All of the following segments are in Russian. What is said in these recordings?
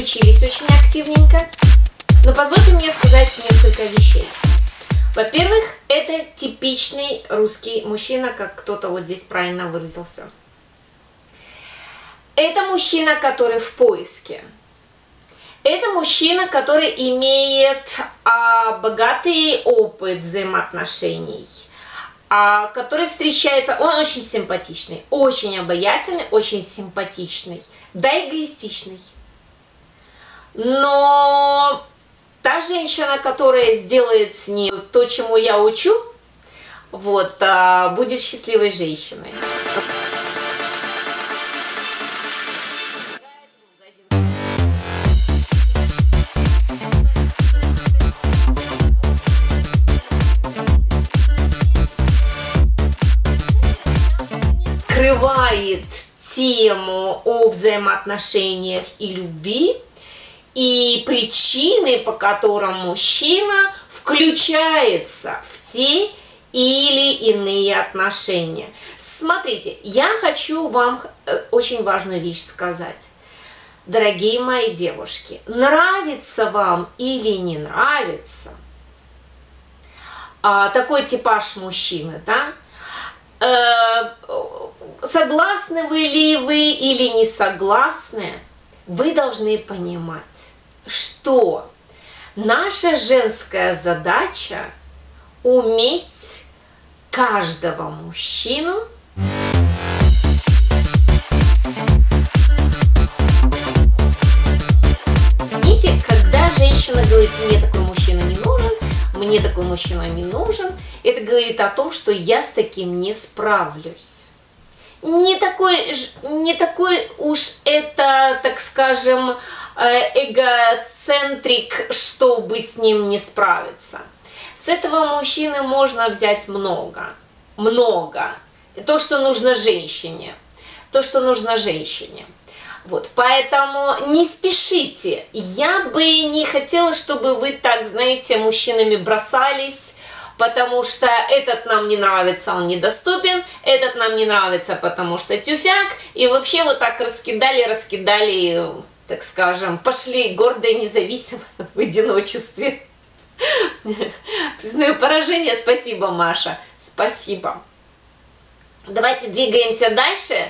включились очень активненько. Но позвольте мне сказать несколько вещей. Во-первых, это типичный русский мужчина, как кто-то вот здесь правильно выразился. Это мужчина, который в поиске. Это мужчина, который имеет богатый опыт взаимоотношений, который встречается, он очень симпатичный, очень обаятельный, очень симпатичный, да эгоистичный. Но та женщина, которая сделает с ним то, чему я учу, вот, будет счастливой женщиной. Скрывает тему о взаимоотношениях и любви и причины, по которым мужчина включается в те или иные отношения. Смотрите, я хочу вам очень важную вещь сказать. Дорогие мои девушки, нравится вам или не нравится такой типаж мужчины, да? Согласны вы ли вы или не согласны, вы должны понимать, что наша женская задача уметь каждого мужчину видите, когда женщина говорит, мне такой мужчина не нужен, мне такой мужчина не нужен, это говорит о том, что я с таким не справлюсь. Не такой уж это, так скажем, эгоцентрик, чтобы с ним не справиться. С этого мужчины можно взять много. То, что нужно женщине. Вот, поэтому не спешите. Я бы не хотела, чтобы вы так, знаете, мужчинами бросались, потому что этот нам не нравится, он недоступен, этот нам не нравится, потому что тюфяк, и вообще вот так раскидали, так скажем, пошли гордые, независимые в одиночестве. Признаю поражение, спасибо, Маша, спасибо. Давайте двигаемся дальше.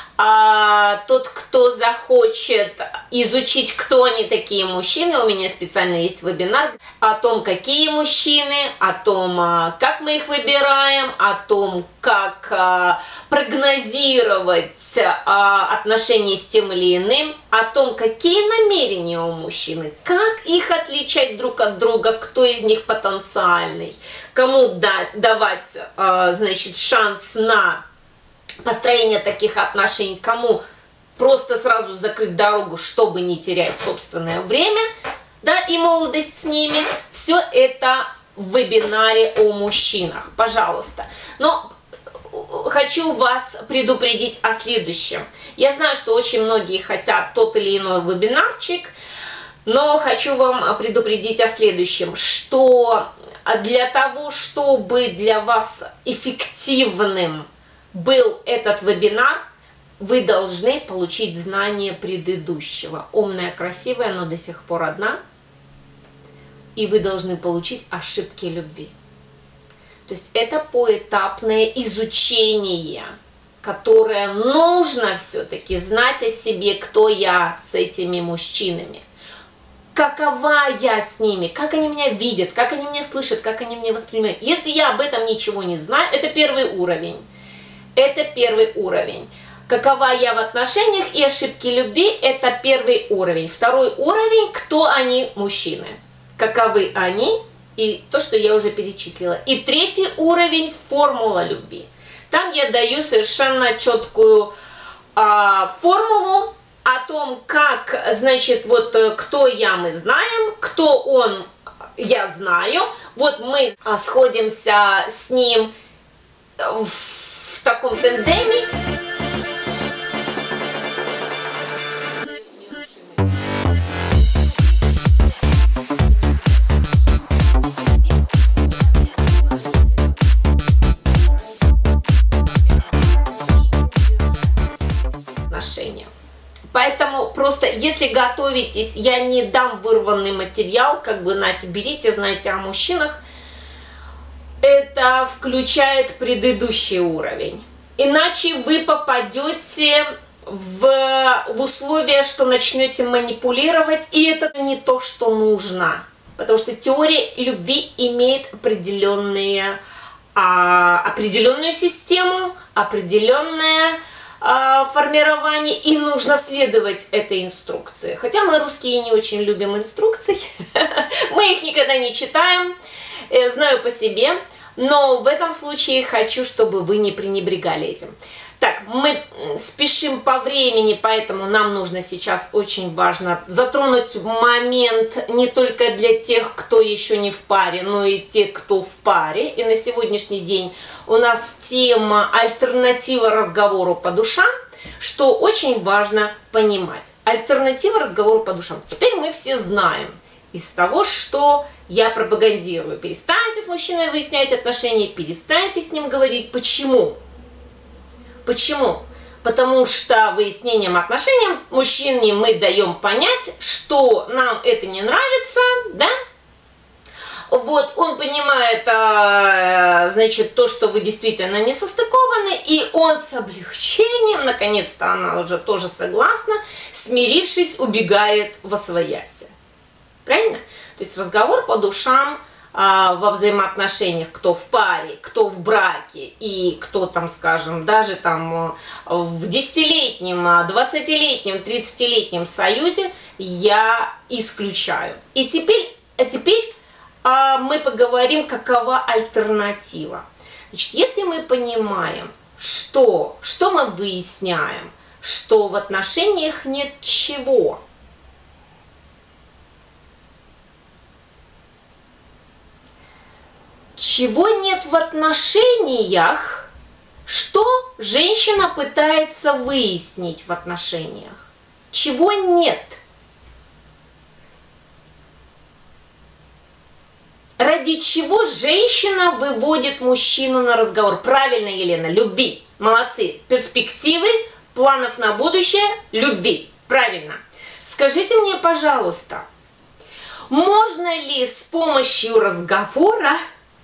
Тот, кто захочет изучить, кто они такие мужчины, у меня специально есть вебинар о том, какие мужчины, о том, как мы их выбираем, о том, как прогнозировать отношения с тем или иным, о том, какие намерения у мужчины, как их отличать друг от друга, кто из них потенциальный, кому давать, значит, шанс на построение таких отношений, кому просто сразу закрыть дорогу, чтобы не терять собственное время, да, и молодость с ними. Все это в вебинаре о мужчинах, пожалуйста. Но хочу вас предупредить о следующем. Я знаю, что очень многие хотят тот или иной вебинарчик, но хочу вам предупредить о следующем, что для того, чтобы для вас эффективным был этот вебинар, вы должны получить знания предыдущего. Умная, красивая, но до сих пор одна. И вы должны получить ошибки любви. То есть это поэтапное изучение, которое нужно все-таки знать о себе, кто я с этими мужчинами. Какова я с ними, как они меня видят, как они меня слышат, как они меня воспринимают. Если я об этом ничего не знаю, это первый уровень. Это первый уровень. Какова я в отношениях и ошибки любви, это первый уровень. Второй уровень, кто они, мужчины. Каковы они и то, что я уже перечислила. И третий уровень, формула любви. Там я даю совершенно четкую формулу о том, как, значит, вот кто я, мы знаем, кто он, я знаю. Вот мы сходимся с ним в таком тандеме. Поэтому просто, если если готовитесь, я не дам вырванный материал, как бы, нате, берите, знаете о мужчинах. Это включает предыдущий уровень. Иначе вы попадете в условия, что начнете манипулировать, и это не то, что нужно. Потому что теория любви имеет определенную систему, определенное формирование, и нужно следовать этой инструкции. Хотя мы, русские, не очень любим инструкции, мы их никогда не читаем, знаю по себе, но в этом случае хочу, чтобы вы не пренебрегали этим. Так, мы спешим по времени, поэтому нам нужно сейчас, очень важно, затронуть момент не только для тех, кто еще не в паре, но и те, кто в паре. И на сегодняшний день у нас тема альтернатива разговору по душам, что очень важно понимать. Альтернатива разговору по душам. Теперь мы все знаем из того, что я пропагандирую. Перестаньте с мужчиной выяснять отношения, перестаньте с ним говорить. Почему? Почему? Потому что выяснением отношений мужчине мы даем понять, что нам это не нравится, да? Вот, он понимает, значит, то, что вы действительно не состыкованы, и он с облегчением, наконец-то она уже тоже согласна, смирившись, убегает восвояси. Правильно? То есть разговор по душам во взаимоотношениях, кто в паре, кто в браке и кто там, скажем, даже там в 10-летнем, 20-летнем, 30-летнем союзе, я исключаю. И теперь мы поговорим, какова альтернатива. Значит, если мы понимаем, что мы выясняем, что в отношениях нет чего. Чего нет в отношениях, что женщина пытается выяснить в отношениях? Чего нет? Ради чего женщина выводит мужчину на разговор? Правильно, Елена, любви. Молодцы. Перспективы, планов на будущее, любви. Правильно. Скажите мне, пожалуйста, можно ли с помощью разговора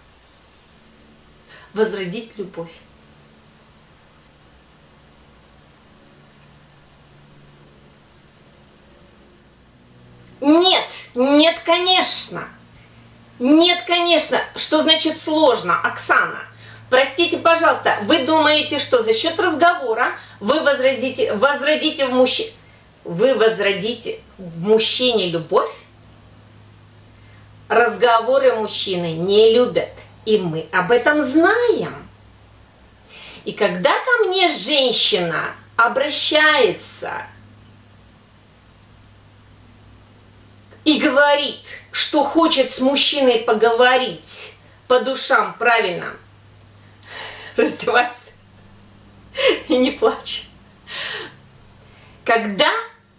возродить любовь? Нет, нет, конечно. Нет, конечно. Что значит сложно, Оксана? Простите, пожалуйста, вы думаете, что за счет разговора вы возродите в мужчине любовь? Разговоры мужчины не любят. И мы об этом знаем. И когда ко мне женщина обращается и говорит, что хочет с мужчиной поговорить по душам, правильно, раздевайся и не плачь. Когда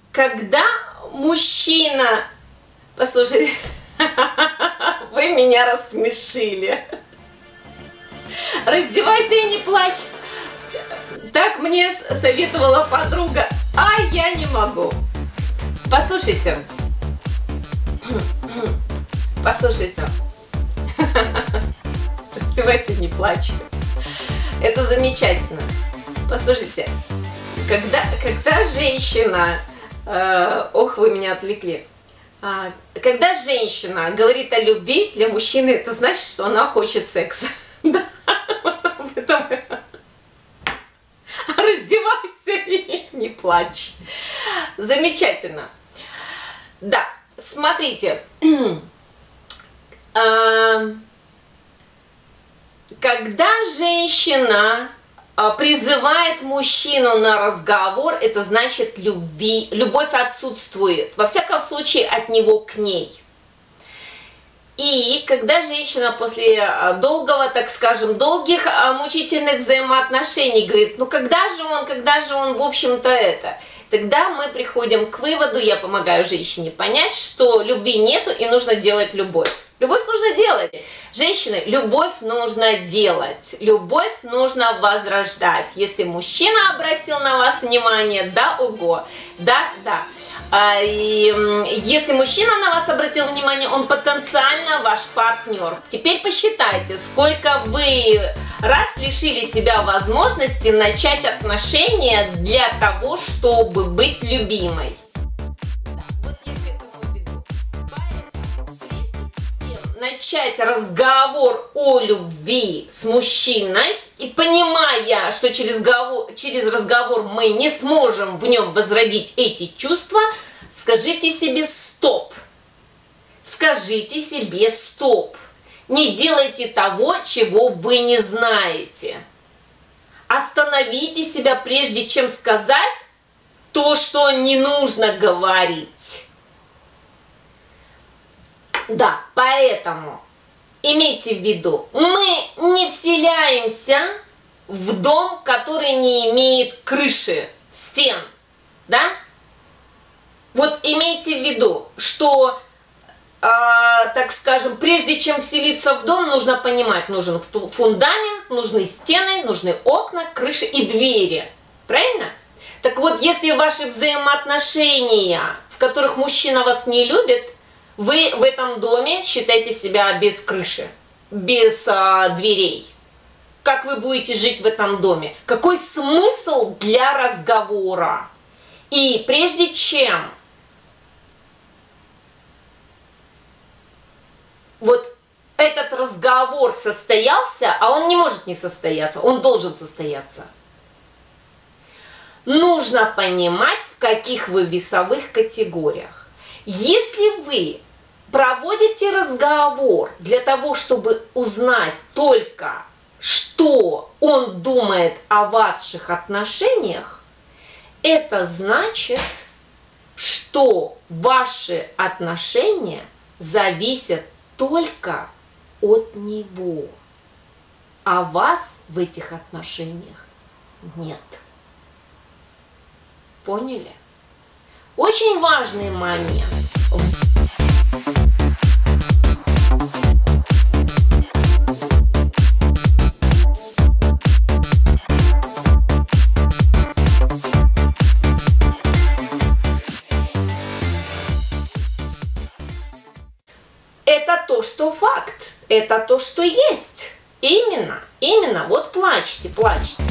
мужчина... Послушай... Вы меня рассмешили. Раздевайся и не плачь. Так мне советовала подруга, а я не могу. Послушайте. Послушайте. Раздевайся и не плачь. Это замечательно. Послушайте. Когда женщина... ох, вы меня отвлекли. Когда женщина говорит о любви, для мужчины это значит, что она хочет секса. Раздевайся и не плачь. Замечательно. Да, смотрите. Когда женщина призывает мужчину на разговор, это значит любовь отсутствует, во всяком случае от него к ней. И когда женщина после долгого, так скажем, долгих мучительных взаимоотношений говорит, ну когда же он, в общем-то, это, тогда мы приходим к выводу, я помогаю женщине понять, что любви нету и нужно делать любовь. Любовь нужно делать. Женщины, любовь нужно делать. Любовь нужно возрождать. Если мужчина обратил на вас внимание, да, ого, да, да. Если мужчина на вас обратил внимание, он потенциально ваш партнер. Теперь посчитайте, сколько вы раз лишили себя возможности начать отношения для того, чтобы быть любимой. Начать разговор о любви с мужчиной и понимая, что через разговор мы не сможем в нем возродить эти чувства, скажите себе стоп. Скажите себе стоп. Не делайте того, чего вы не знаете. Остановите себя, прежде чем сказать то, что не нужно говорить. Да, поэтому имейте в виду, мы не вселяемся в дом, который не имеет крыши, стен, да? Вот имейте в виду, что, так скажем, прежде чем вселиться в дом, нужно понимать, нужен фундамент, нужны стены, нужны окна, крыши и двери, правильно? Так вот, если ваши взаимоотношения, в которых мужчина вас не любит, вы в этом доме считаете себя без крыши, без дверей. Как вы будете жить в этом доме? Какой смысл для разговора? И прежде чем вот этот разговор состоялся, а он не может не состояться, он должен состояться, нужно понимать, в каких вы весовых категориях. Если вы проводите разговор для того, чтобы узнать только, что он думает о ваших отношениях, это значит, что ваши отношения зависят только от него, а вас в этих отношениях нет. Поняли? Очень важный момент. Это то, что факт, это то, что есть. Именно, вот плачьте, плачьте.